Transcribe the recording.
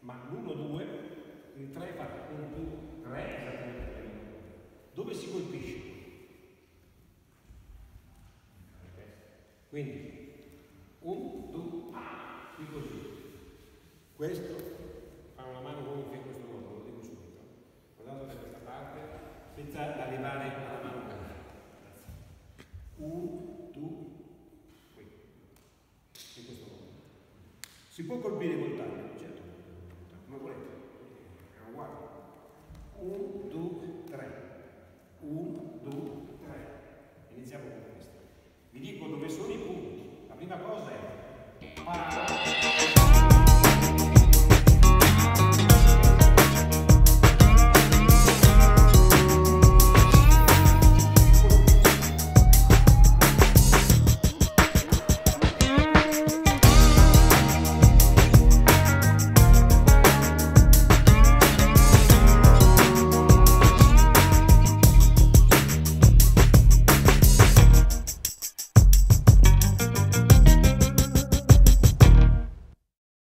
ma l'1-2, il 3 fa 1-2-3 esattamente come l'1-2. Dove si colpisce? Quindi 1, 2, qui così. Questo fa una mano come in questo modo, lo dico subito. Guardate da questa parte, senza arrivare alla